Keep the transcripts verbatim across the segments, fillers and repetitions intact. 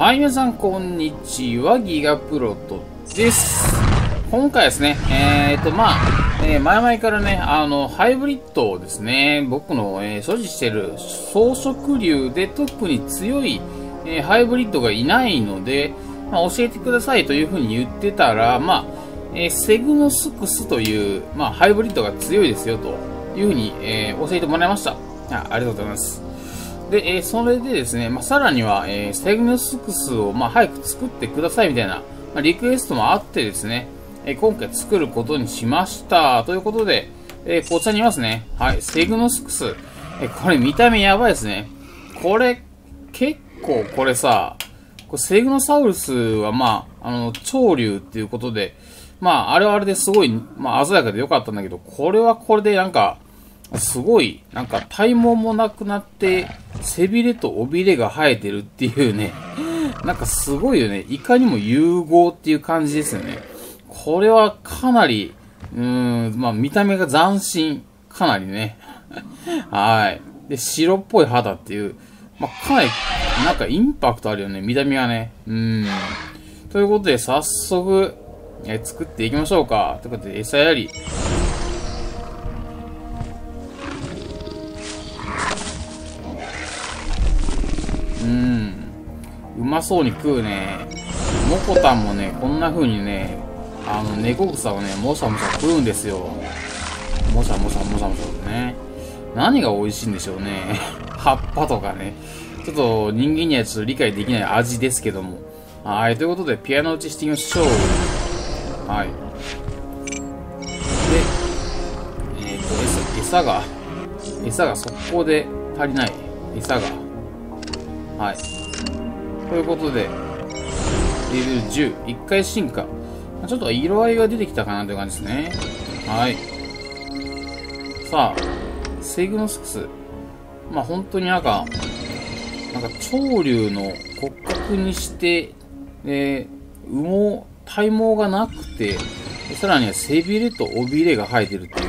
はい、皆さん、こんにちは。ギガプロトです。今回ですね、えーと、まあ、えー、前々からね、あの、ハイブリッドをですね、僕の、えー、所持している草食竜で特に強い、えー、ハイブリッドがいないので、まあ、教えてくださいというふうに言ってたら、まあ、えー、セグノスクスという、まあ、ハイブリッドが強いですよ、というふうに、えー、教えてもらいました。あ、ありがとうございます。で、えー、それでですね、まあ、さらには、えー、セグノスクスを、まあ、早く作ってくださいみたいな、まあ、リクエストもあってですね、えー、今回作ることにしました。ということで、えー、こちらにいますね。はい、セグノスクス。えー、これ見た目やばいですね。これ、結構これさ、これセグノサウルスはまあ、あの、潮流っていうことで、まあ、あれはあれですごい、まあ、鮮やかで良かったんだけど、これはこれでなんか、すごい、なんか体毛もなくなって、背びれと尾びれが生えてるっていうね、なんかすごいよね。いかにも融合っていう感じですよね。これはかなり、うーん、まあ見た目が斬新。かなりね。はい。で、白っぽい肌っていう、まあかなり、なんかインパクトあるよね。見た目がね。うーん。ということで、早速、え作っていきましょうか。ということで、餌やり。うーん。うまそうに食うね。モコタンもね、こんな風にね、あの、猫草をね、もさもさ食うんですよ。もさもさもさもさね。何が美味しいんでしょうね。葉っぱとかね。ちょっと人間にはちょっと理解できない味ですけども。はい、ということで、ピアノ打ちしてみましょう。はい。で、えっと、餌、餌が、餌が速攻で足りない。餌が。はい。ということで、レベルじゅう、いっかい進化。ちょっと色合いが出てきたかなという感じですね。はい。さあ、セグノスクス。まあ本当になんか、なんか潮流の骨格にして、えー、羽毛、体毛がなくて、さらには背びれと尾びれが生えてるっていう、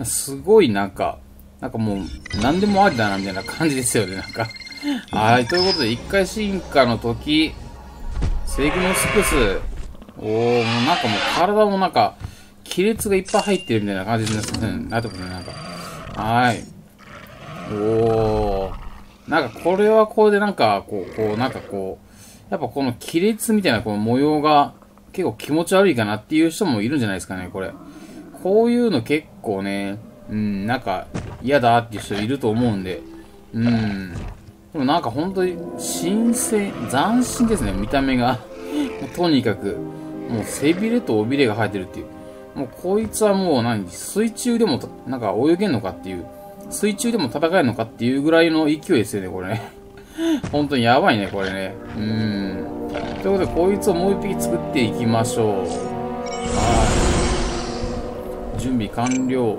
すごいなんか、なんかもう、何でもありだなみたいな感じですよね、なんか。はい、ということで、いっかい進化の時、セグノスクス、おー、もうなんかもう体もなんか、亀裂がいっぱい入ってるみたいな感じになってますね、なんか。はい。おー。なんかこれはこれでなんか、こう、こう、なんかこう、やっぱこの亀裂みたいなこの模様が結構気持ち悪いかなっていう人もいるんじゃないですかね、これ。こういうの結構ね、うん、なんか嫌だっていう人いると思うんで、うん。でもなんか本当に新鮮、斬新ですね、見た目が。もうとにかく、もう背びれと尾びれが生えてるっていう。もうこいつはもう何、水中でもなんか泳げんのかっていう。水中でも戦えるのかっていうぐらいの勢いですよね、これね。本当にやばいね、これね。うーん。ということで、こいつをもう一匹作っていきましょう。はい。準備完了。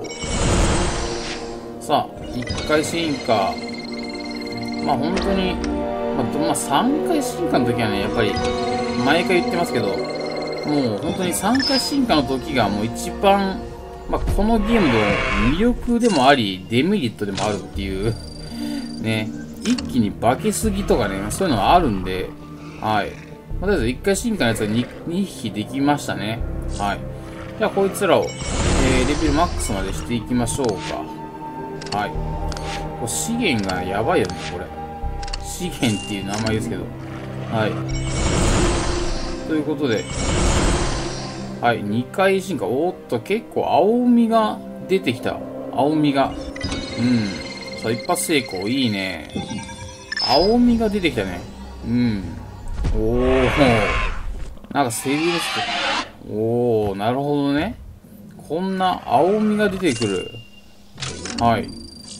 さあ、いっかい進化。まあ本当に、まあ、まあ、さんかい進化の時はね、やっぱり、毎回言ってますけど、もう本当にさんかい進化の時がもう一番、まあ、このゲームの魅力でもあり、デメリットでもあるっていう、ね、一気に化けすぎとかね、そういうのはあるんで、はい。まあ、とりあえずいっかい進化のやつが 2, にひきできましたね。はい。じゃあこいつらを、えー、レベルマックスまでしていきましょうか。はい。これ資源がやばいよね、これ。資源っていう名前ですけど。はい。ということで、はい、にかい進化。おーっと、結構青みが出てきた。青みが。うん。さあ、一発成功。いいね。青みが出てきたね。うん。おー。なんかセグノスク。おー、なるほどね。こんな青みが出てくる。はい。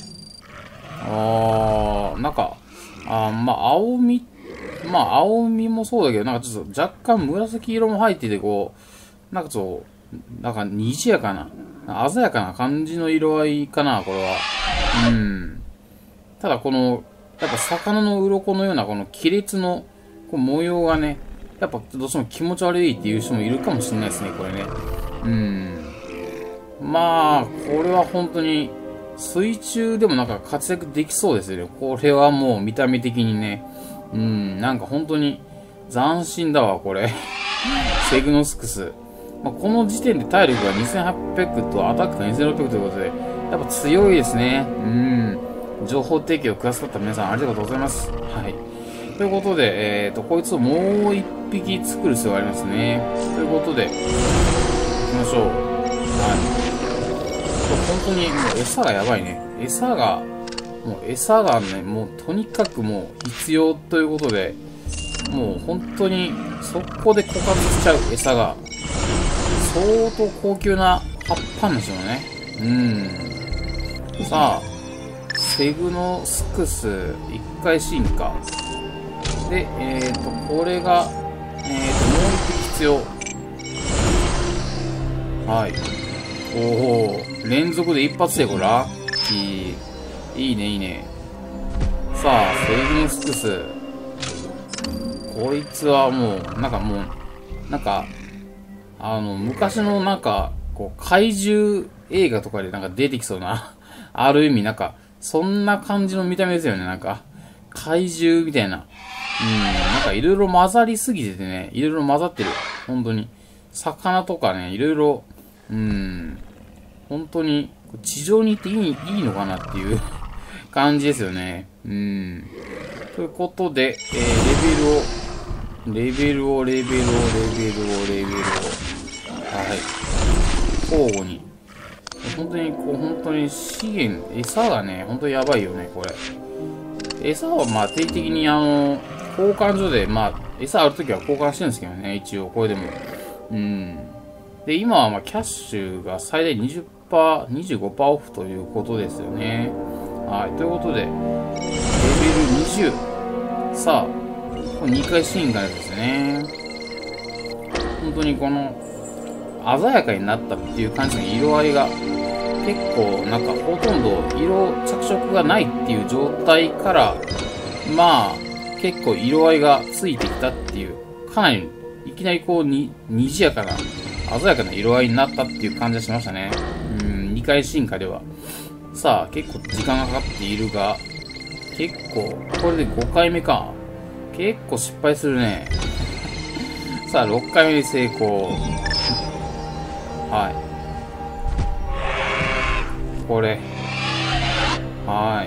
あー、なんか、あー、まあ、青み、まあ、青みもそうだけど、なんかちょっと若干紫色も入ってて、こう、なんかそう、なんかにじやかな、鮮やかな感じの色合いかな、これは。うん。ただこの、やっぱ魚の鱗のようなこの亀裂のこう模様がね、やっぱどうしても気持ち悪いっていう人もいるかもしれないですね、これね。うん。まあ、これは本当に、水中でもなんか活躍できそうですよね。これはもう見た目的にね。うん、なんか本当に、 斬新だわ、これ。セグノスクス。まあ、この時点で体力がにせんはっぴゃくとアタックがにせんろっぴゃくということで、やっぱ強いですね。うん。情報提供くださった皆さんありがとうございます。はい。ということで、えっと、こいつをもう一匹作る必要がありますね。ということで、行きましょう。はい。本当にもう餌がやばいね。餌が、もう餌がね、もうとにかくもう必要ということで、もう本当に速攻で枯渇しちゃう餌が、相当高級な葉っぱなんでしょうね。うん。さあ、セグノスクスいっかい進化。で、えっと、これが、えっと、もう一匹必要。はい。おお、連続で一発でこれラッキー。いいね、いいね。さあ、セグノスクス。こいつはもう、なんかもう、なんか、あの、昔のなんか、こう、怪獣映画とかでなんか出てきそうな、ある意味なんか、そんな感じの見た目ですよね、なんか。怪獣みたいな。うん、なんかいろいろ混ざりすぎててね、いろいろ混ざってる。本当に。魚とかね、いろいろ、うん、本当に、地上に行っていい、いいのかなっていう感じですよね。うん。ということで、えー、レベルを、レベルを、レベルを、レベルを、レベルを、はい。交互に。本当に、こう、本当に資源、餌がね、本当にやばいよね、これ。餌はまあ定期的にあの、交換所で、まあ、餌あるときは交換してるんですけどね、一応、これでも。うん。で、今はまあ、キャッシュが最大 にじゅっパーセント、にじゅうごパーセントオフということですよね。はい。ということで、レベルにじゅう。さあ、これにかい進化ですね。本当にこの、鮮やかになったっていう感じの色合いが、結構なんかほとんど色着色がないっていう状態から、まあ、結構色合いがついてきたっていう、かなり、いきなりこうに、賑やかな、鮮やかな色合いになったっていう感じがしましたね。うん、にかい進化では。さあ、結構時間がかかっているが、結構、これでごかいめか。結構失敗するね。さあ、ろっかいめで成功。はい。これ。はい。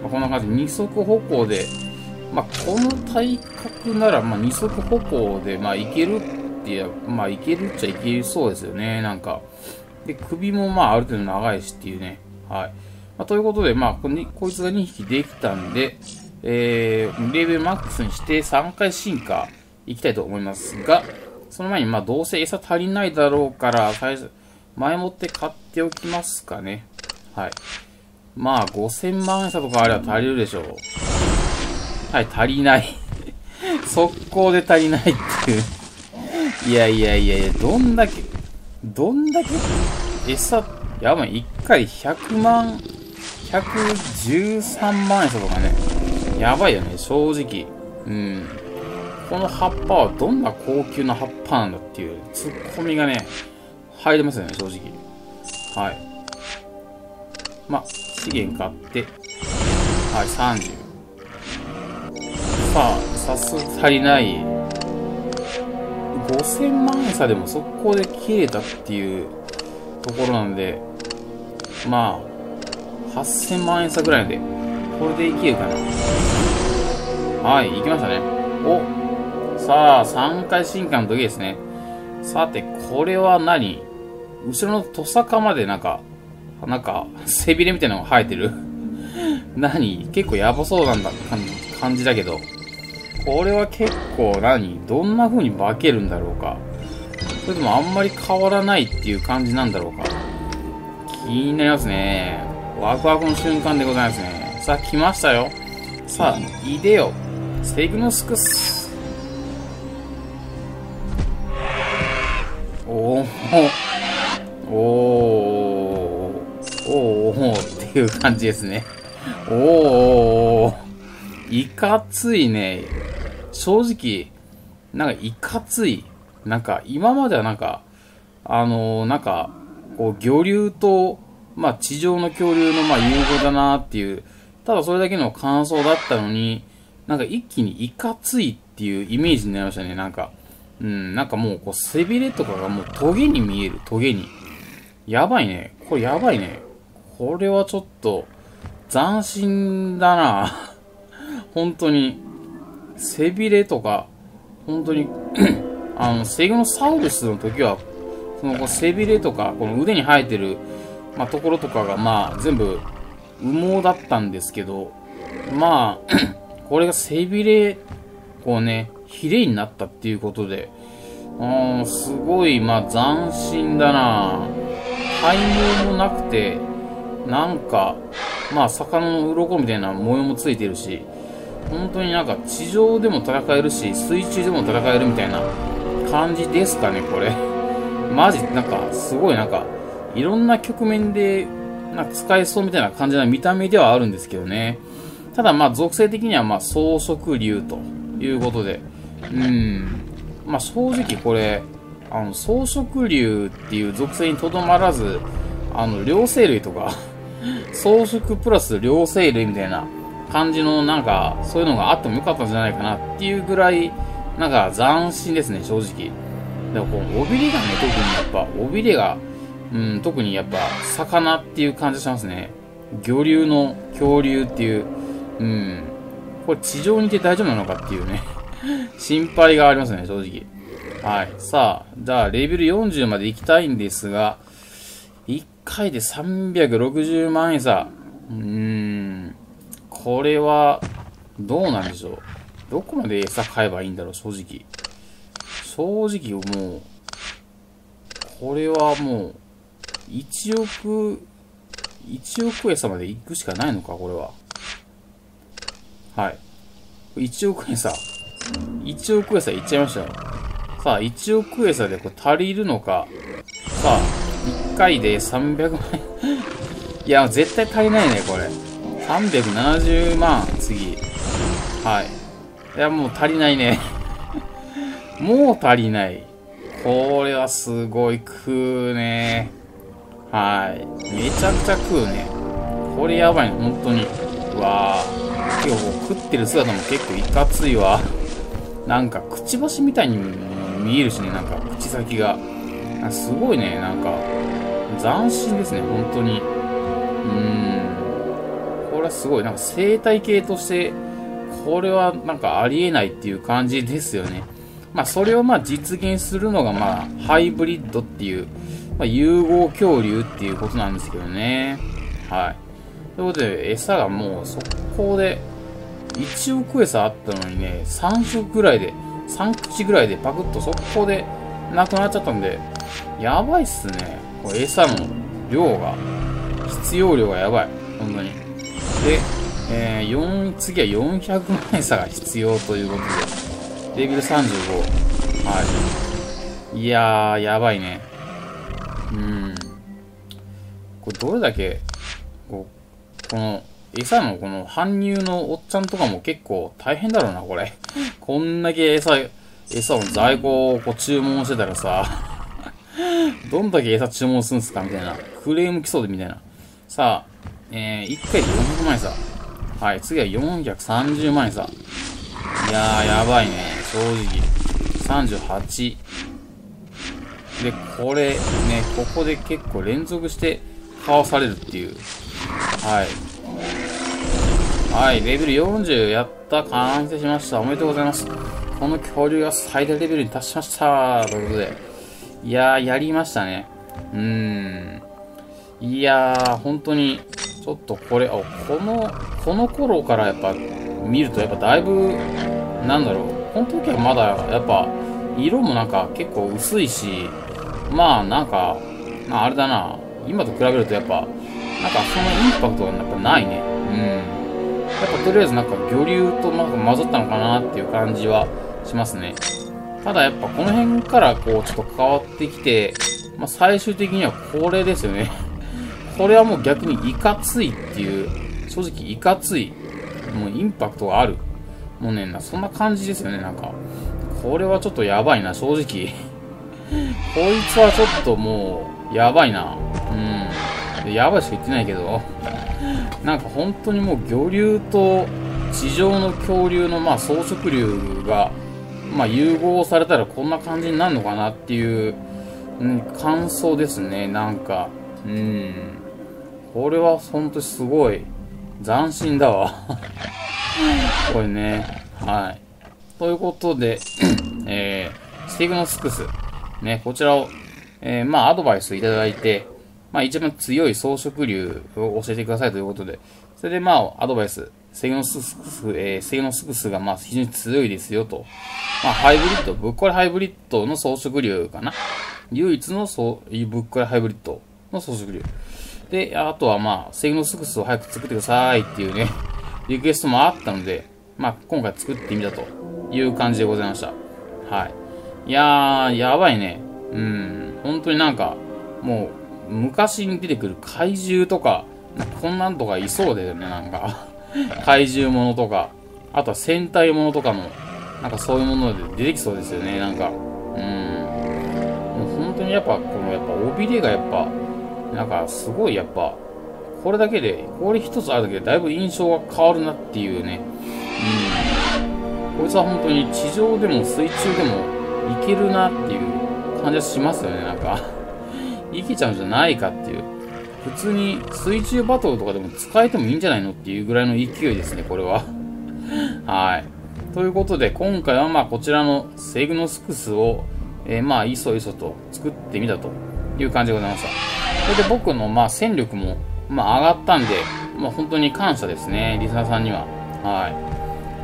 こんな感じ。二足歩行で、まあ、この体格なら、まあ、二足歩行で、まあ、いけるっていう、まあ、いけるっちゃいけそうですよね。なんか。で、首も、まあ、ある程度長いしっていうね。はい。まあ、ということで、まあこに、こいつがにひきできたんで、えー、レベルマックスにしてさんかい進化いきたいと思いますが、その前に、まあ、どうせ餌足りないだろうから、最初、前もって買っておきますかね。はい。まあ、ごせんまん餌とかあれば足りるでしょう。はい、足りない。速攻で足りないっていう。いやいやいやいや、どんだけ、どんだけ、餌、やばい、いっかいひゃくまん、ひゃくじゅうさんまん餌とかね。やばいよね、正直。うん。この葉っぱはどんな高級な葉っぱなんだっていうツッコミがね、入りますよね、正直。はい。まあ、資源買って、はい、さんじゅう。さあ、早速足りない。ごせんまん餌でも速攻で切れたっていうところなんで、まあ、はっせんまん餌ぐらいで、これでいけるかな。はい、行きましたね。お、さあ、さんかい進化の時ですね。さて、これは何？後ろのトサカまでなんか、なんか、背びれみたいなのが生えてる。何？結構やばそうなんだ、感じだけど。これは結構何？どんな風に化けるんだろうか。それともあんまり変わらないっていう感じなんだろうか。気になりますね。ワクワクの瞬間でございますね。さあ、来ましたよ。さあ、いでよ。セグノスクス。おー、おー、おー、おーっていう感じですね。おー、いかついね。正直、なんかいかつい。なんか、今まではなんか、あのー、なんか、こう、魚竜と、まあ、地上の恐竜の、まあ、融合だなっていう、ただそれだけの感想だったのに、なんか一気にいかついっっていうイメージになりましたね、なんか。うん、なんかもう、こう、背びれとかがもうトゲに見える、トゲに。やばいね。これやばいね。これはちょっと、斬新だな本当に。背びれとか、本当に、あの、セグノサウルスの時は、その、こう背びれとか、この腕に生えてる、まあ、ところとかが、まあ、全部、羽毛だったんですけど、まあ、これが背びれ、こうね、ヒレになったっていうことで、あーすごい、まあ、斬新だな体毛もなくて、なんか、まあ、魚の鱗みたいな模様もついてるし、本当になんか地上でも戦えるし、水中でも戦えるみたいな感じですかね、これ。マジ、なんか、すごいなんか、いろんな局面で、なんか使えそうみたいな感じな見た目ではあるんですけどね。ただまあ、属性的にはまあ、草食竜ということで、うん。まあ、正直これ、あの、草食竜っていう属性にとどまらず、あの、両生類とか、草食プラス両生類みたいな感じのなんか、そういうのがあってもよかったんじゃないかなっていうぐらい、なんか斬新ですね、正直。でもこう、尾びれがね、特にやっぱ、尾びれが、うん、特にやっぱ、魚っていう感じしますね。魚竜の恐竜っていう、うん。これ地上にいて大丈夫なのかっていうね、心配がありますね、正直。はい。さあ、じゃあ、レベルよんじゅうまで行きたいんですが、いっかいでさんびゃくろくじゅうまんえさ。うーん。これは、どうなんでしょう。どこまで餌買えばいいんだろう、正直。正直もう、これはもう、いちおく、いちおく餌まで行くしかないのか、これは。はい。いちおく餌。いちおく餌いっちゃいましたよ。さあ、いちおく餌でこれ足りるのか。さあ、いっかいでさんびゃくまんえん。いや、絶対足りないね、これ。さんびゃくななじゅうまん、次。はい。いや、もう足りないね。もう足りない。これはすごい食うね。はい。めちゃくちゃ食うね。これやばいね、本当に。うわぁ。結構食ってる姿も結構いかついわ。なんか、くちばしみたいに見えるしね、なんか、口先が。すごいね、なんか、斬新ですね、本当に。うーん。これはすごい、なんか生態系として、これはなんかありえないっていう感じですよね。まあ、それをまあ実現するのがまあ、ハイブリッドっていう、まあ、融合恐竜っていうことなんですけどね。はい。ということで、餌がもう速攻で、いちおく餌あったのにね、さん食ぐらいで、さん口ぐらいでパクッと速攻でなくなっちゃったんで、やばいっすね。これ餌の量が、必要量がやばい。ほんとに。で、えー、よん、次はよんひゃくまん餌が必要ということで、レベルさんじゅうご。はい。いやー、やばいね。うーん。これどれだけ、こう、この、餌のこの搬入のおっちゃんとかも結構大変だろうな、これ。こんだけ餌、餌の在庫をこう注文してたらさ、どんだけ餌注文するんすかみたいな。クレーム来そうでみたいな。さあ、えー、いっかいでよんひゃくまんえさ。はい、次はよんひゃくさんじゅうまんえさ。いやー、やばいね、正直。さんじゅうはち。で、これね、ここで結構連続してかわされるっていう。はい。はい、レベルよんじゅうやった、完成しました。おめでとうございます。この恐竜が最大レベルに達しました。ということで。いやー、やりましたね。うーん。いやー、本当に、ちょっとこれ、あ、この、この頃からやっぱ、見るとやっぱだいぶ、なんだろう。この時はまだ、やっぱ、色もなんか結構薄いし、まあなんか、まああれだな。今と比べるとやっぱ、なんかそんなインパクトがやっぱないね。うん。やっぱとりあえずなんか魚竜となんか混ざったのかなっていう感じはしますね。ただやっぱこの辺からこうちょっと変わってきて、まあ最終的にはこれですよね。これはもう逆にいかついっていう、正直いかつい、もうインパクトがある。もうね、そんな感じですよね、なんか。これはちょっとやばいな、正直。こいつはちょっともう、やばいな。うん。やばいしか言ってないけど。なんか本当にもう魚竜と地上の恐竜のまあ草食竜がまあ、融合されたらこんな感じになるのかなっていう、うん、感想ですね。なんか、うん。これは本当にすごい斬新だわ。これね。はい。ということで、えー、スティグノスクス。ね、こちらを、えー、まあ、アドバイスいただいて、まあ、一番強い装飾流を教えてくださいということで、それでまあ、アドバイス、セグノスクス、えー、セグノスクスがまあ、非常に強いですよと。まあ、ハイブリッド、ぶっこれハイブリッドの装飾流かな。唯一のそう、ぶっこれハイブリッドの装飾流。で、あとはまあ、セグノスクスを早く作ってくださいっていうね、リクエストもあったので、まあ、今回作ってみたという感じでございました。はい。いやー、やばいね。うん。本当になんか、もう、昔に出てくる怪獣とか、こんなんとかいそうだよね、なんか。怪獣ものとか、あとは戦隊ものとかも、なんかそういうもので出てきそうですよね、なんか。うん。もう本当にやっぱ、このやっぱ尾びれがやっぱ、なんかすごいやっぱ、これだけで、これ一つあるだけでだいぶ印象が変わるなっていうね。うん。こいつは本当に地上でも水中でもいけるなっていう感じがしますよね、なんか。いけちゃうんじゃないかっていう。普通に水中バトルとかでも使えてもいいんじゃないのっていうぐらいの勢いですね、これは。はい。ということで、今回はまあこちらのセグノスクスを、えー、まあいそいそと作ってみたという感じでございました。それで僕のまあ戦力もまあ上がったんで、まあ本当に感謝ですね、リスナーさんには。はい。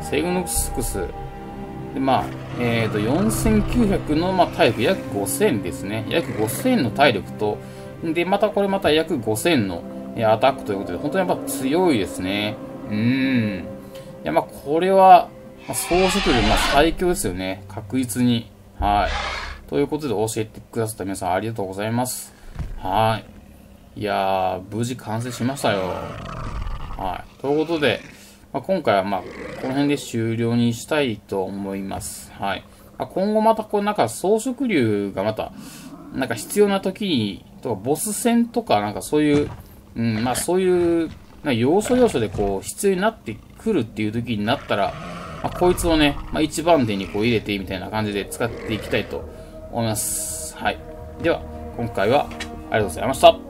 セグノスクス。で、まあ、えっと、よんせんきゅうひゃくのまあ体力約ごせんですね。約ごせんの体力と、で、またこれまた約ごせんのアタックということで、本当にやっぱ強いですね。うーん。いや、まあこれは、まあ、装飾力、まあ最強ですよね。確実に。はい。ということで教えてくださった皆さんありがとうございます。はい。いやー、無事完成しましたよ。はい。ということで、まあ、今回はまあ、この辺で終了にしたいと思います。はい。まあ、今後またこうなんか装飾流がまた、なんか必要な時に、とかボス戦とかなんかそういう、うん、まあそういう、要所要所でこう必要になってくるっていう時になったら、まあ、こいつをね、まあ、一番手にこう入れてみたいな感じで使っていきたいと思います。はい。では、今回はありがとうございました。